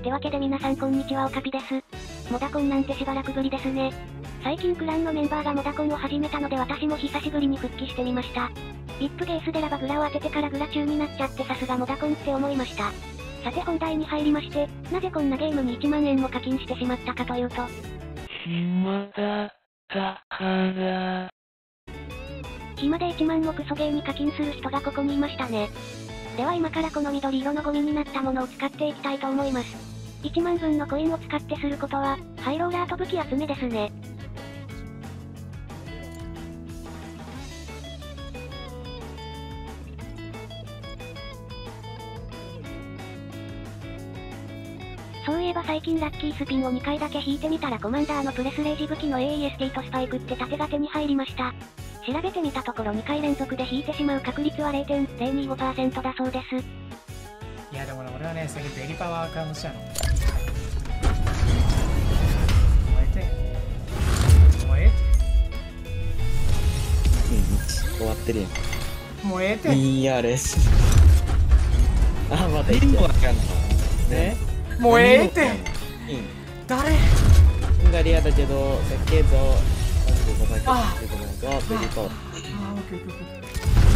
ってわけで皆さんこんにちは、オカピです。モダコンなんてしばらくぶりですね。最近クランのメンバーがモダコンを始めたので私も久しぶりに復帰してみました。ビップゲースでラバグラを当ててからグラ中になっちゃってさすがモダコンって思いました。さて本題に入りまして、なぜこんなゲームに1万円も課金してしまったかというと、 暇だったから。 暇で1万もクソゲーに課金する人がここにいましたね。では今からこの緑色のゴミになったものを使っていきたいと思います。1万分のコインを使ってすることは、ハイローラーと武器集めですね。そういえば最近ラッキースピンを2回だけ引いてみたらコマンダーのプレスレイジ武器の AEST とスパイクって盾が手に入りました。調べてみたところ2回連続で引いてしまう確率は 0.025% だそうです。 いやでもね、俺はね、最近ベリパワー化もしたの。燃えて。燃えて。終わってるやん。 燃えて。 ERS。あ、また1個わかんない。 ね。燃えて。誰？ ハンガリアだけど、設計図を35枚出てこないとベリパワー。 あ、オッケーオッケーオッケー。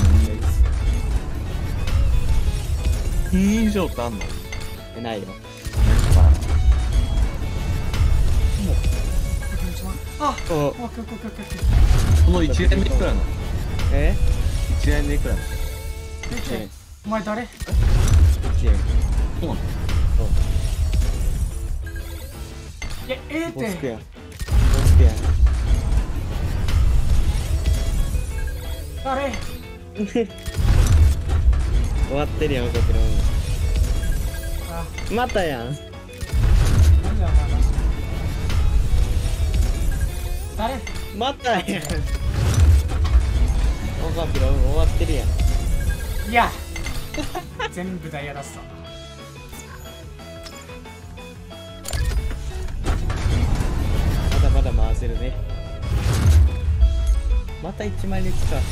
以上ってあんの？ないよ。 あ、 この 1年目いくらなの？1年目いくらなの？ お前誰？ 1円。そうなの？ いや、って。 ボスクやん。ボスクやん。 誰？ 終わってるやん、僕の。またやん。 なんだよ、お前誰？ またやん。オカピロ終わってるやん。 いや全部ダイヤ出すと。 まだまだ回せるね。また1枚抜きか。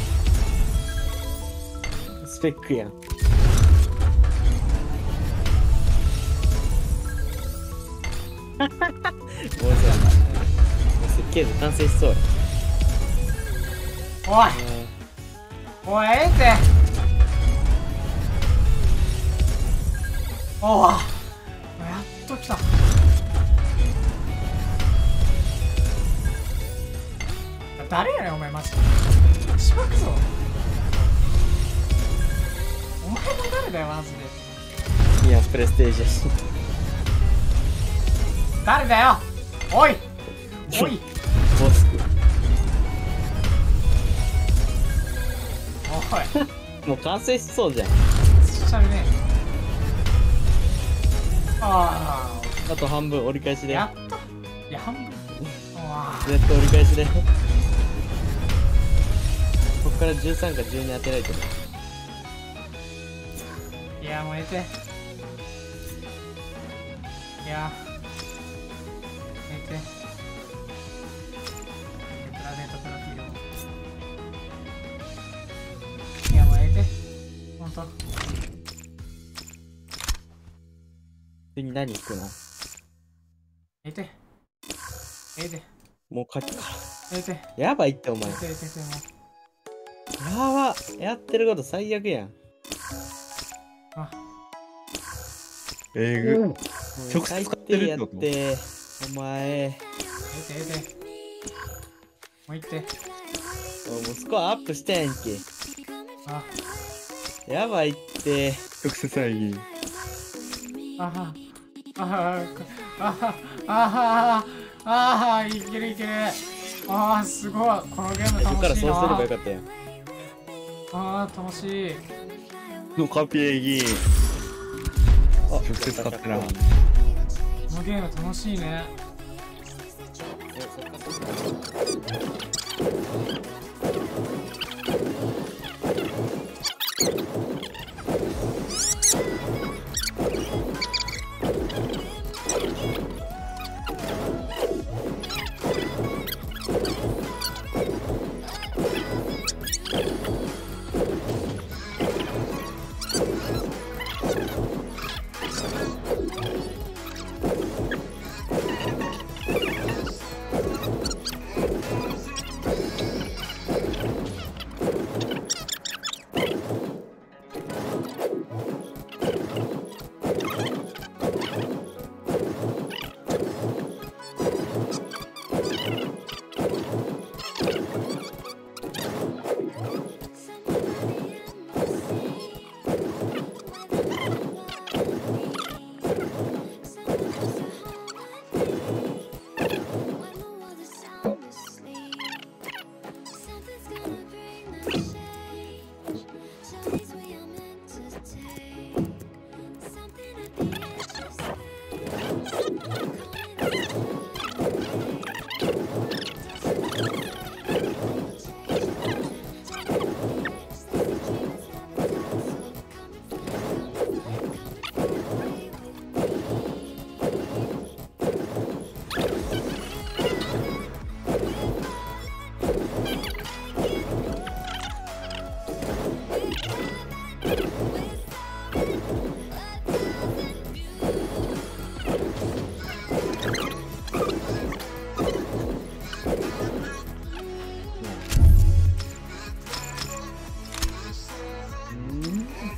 スペックやん。もうさ、設計図完成しそうや。 おい、って。おわ、やっと来た。誰やねんお前マジで。しばくぞ。お前も誰だよマジで。いや、プレステージやし。 誰だよ。おいおいボスク。 おいもう完成しそうじゃん。 しちゃうね。あと半分折り返しで。 やっと。いや半分。 やっと折り返しで。こっから13か12当てられてる。 いやもうて。いやプライベートプロフィールを。いやもうて。ほんと。 次何行くの？ て。 もう書くかて。 ら。やばいってお前。やば。やってること最悪やん。 あ。 直接使ってるやって。お前。 もう行って。 もうスコアアップしたやんけ。 あ。 やばいって。直接再現。 いけるいける。すごい。このゲーム楽しいな。 ここからそうすればよかったやん。 楽しい。 のカピエギ。直接使ってな。 このゲーム楽しいね。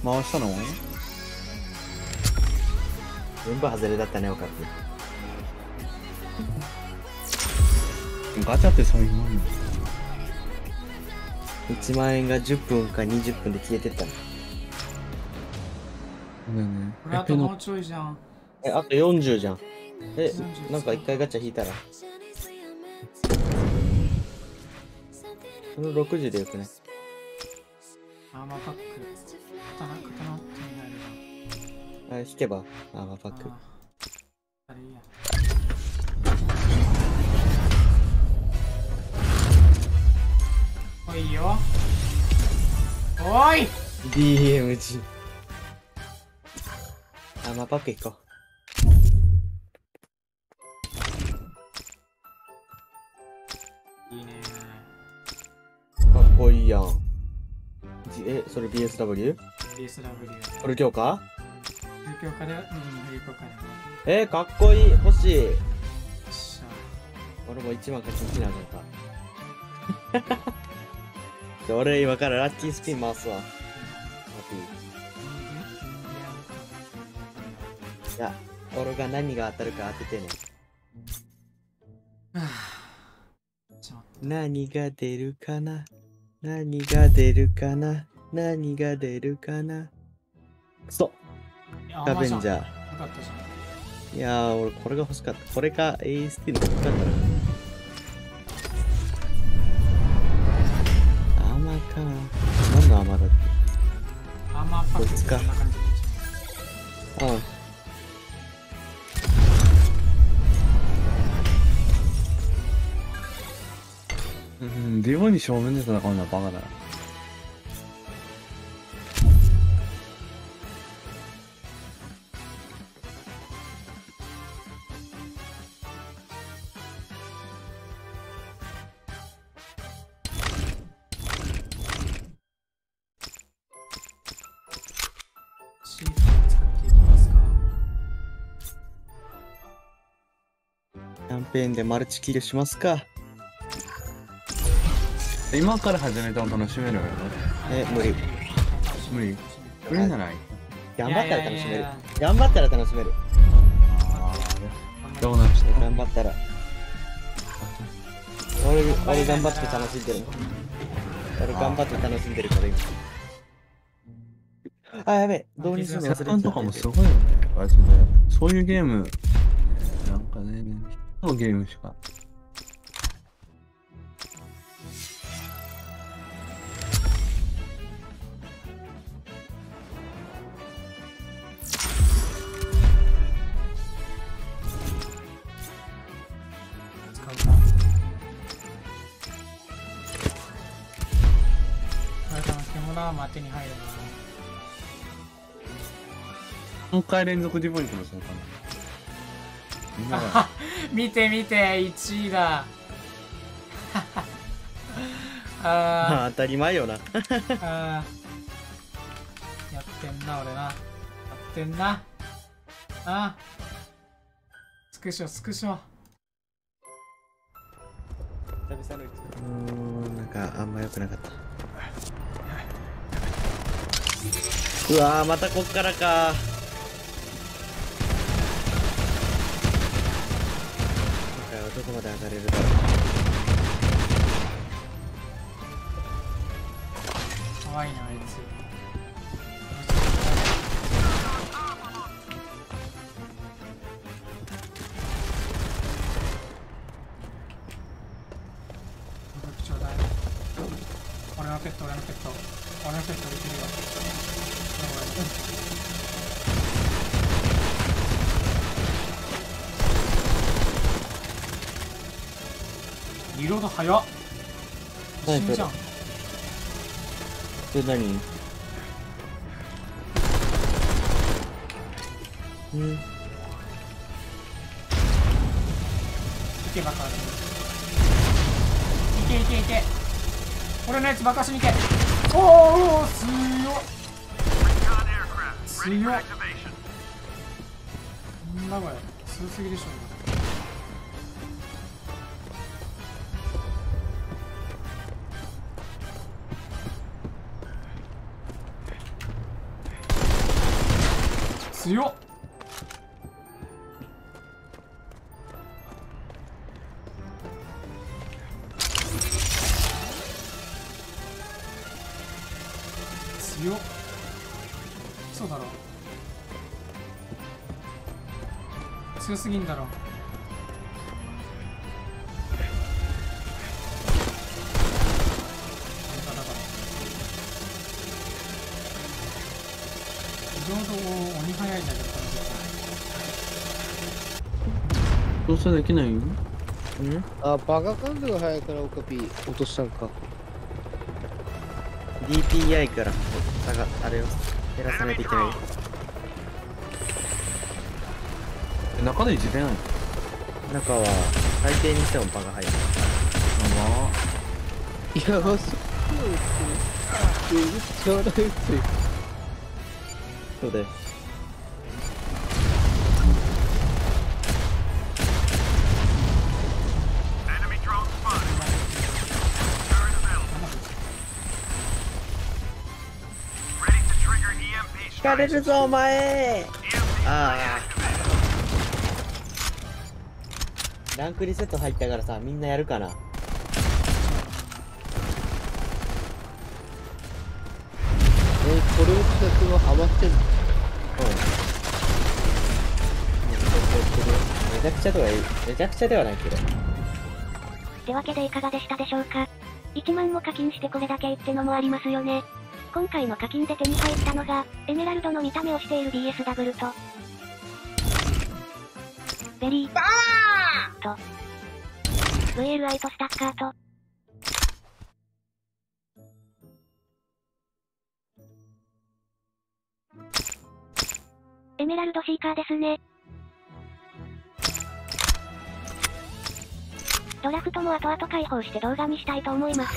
回したの？ 全部外れだったね、おかく。 ガチャってそういうもん。 1万円が10分か20分で消えてったの。 そうだよね。 これあともうちょいじゃん。 あと40じゃん。 40 なんか一回ガチャ引いたら。この60でよくね。 アーマーパック。刀手に入るあれ引けば、アーマーパック。 あれいいや。おいよ。おい DMG。アーマーパック行こいいねう。かっこいいやん。それ BSW？ BSW。 フル強化？ フル強化で、フル強化で。 かっこいい。欲しい。 よっしゃ。 俺も1万課金しなあかんか。じゃあ俺今からラッキースピン回すわ。いや、俺が何が当たるか当ててね。何が出るかな、何が出るかな、何が出るかな。くそ、ガベンジャー。 よかったじゃん。 いやー、俺これが欲しかった。これか AST の欲しかったな。アーマーか。何のアーマーだっアーマーパックこいつかこんな感じでいいじゃん。 け？うん。 ディボに正面で戦うのはバカだ。 シートを使っていきますか。 キャンペーンでマルチキルしますか。 今から始めても楽しめるよね。 無理。 無理。無理ならいい。 頑張ったら楽しめるいやいやいや。 頑張ったら楽しめる。 ああ、どうなんした頑張ったら。俺頑張って楽しんでる。俺頑張って楽しんでるから今。あ、やべえ。どうにしても忘れちゃった。 サッカーとかもすごいよね。マジで。そういうゲーム、なんかね、一のゲームしか。 使うか。これ多分獣は当てに入るな。 3回連続ディボイントもそうかな。みんなが見て見て、1位だ。あ当たり前よな。 ーあー。やってんな、俺な。やってんな。あスクショ、スクショ。 なんかあんま良くなかった。うわー、またこっからか。どこまで上がれるだろう。 かわいいな、あいつ。ちょうだい。俺のペット、俺のペット。俺のペットできるよ。リロード早っ。一何瞬じゃん。 それ何？ いけばかる。いけいけいけ。俺のやつ爆破しに行け。おお、強っ。強っ。なんだこれ。強すぎでしょ。 強っ。強っ。そうだろ。強すぎんだろ。ちょうど鬼早いんだけど、 どうせできないよ。 あ、バカ感度が早いからオカピ落としたんか。 DPI からあれを減らさないといけない。 中でいじれないの？ 中は最低にしてもバカ早い。 いや、そう。ちょうどいい。 そうです。引かれるぞお前。ああ。ランクリセット入ったからさ、みんなやるかな。 これをしたくはハマってんの？ めちゃくちゃとはいい。めちゃくちゃではないけど。 ってわけでいかがでしたでしょうか。1万も課金してこれだけってのもありますよね。今回の課金で手に入ったのが、エメラルドの見た目をしている BSW と、ベリー、と、VLI とスタッカーと、エメラルドシーカーですね。ドラフトも後々開放して動画にしたいと思います。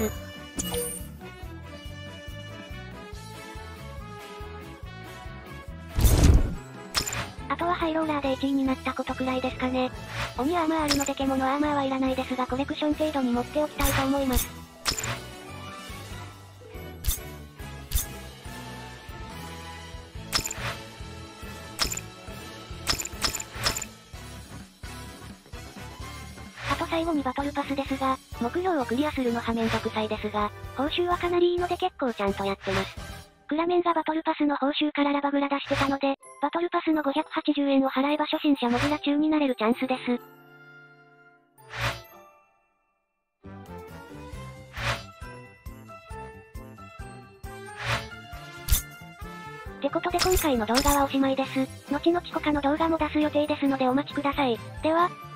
あとはハイローラーで1位になったことくらいですかね。鬼アーマーあるので獣アーマーはいらないですがコレクション程度に持っておきたいと思います。あと最後にバトルパスですが、目標をクリアするのはめんどくさいですが、報酬はかなりいいので結構ちゃんとやってます。クラメンがバトルパスの報酬からラバグラ出してたので、バトルパスの580円を払えば初心者モグラ中になれるチャンスです。ってことで今回の動画はおしまいです。後々他の動画も出す予定ですのでお待ちください。では、